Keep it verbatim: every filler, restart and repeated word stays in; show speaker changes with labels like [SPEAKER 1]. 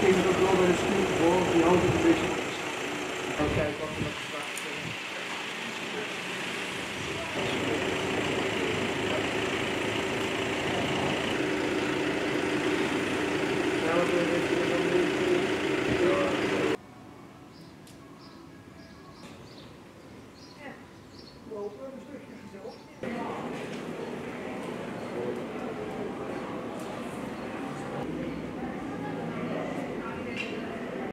[SPEAKER 1] je het ook wel bij het stuur voor, die houdt het een beetje. Oké,